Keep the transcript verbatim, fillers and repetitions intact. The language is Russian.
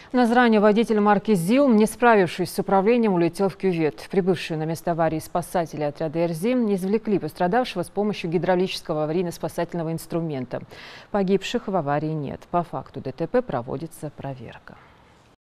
В Назране водитель марки ЗИЛ, не справившись с управлением, улетел в кювет. Прибывшие на место аварии спасатели отряда эр-зи извлекли пострадавшего с помощью гидравлического аварийно-спасательного инструмента. Погибших в аварии нет. По факту ДТП проводится проверка.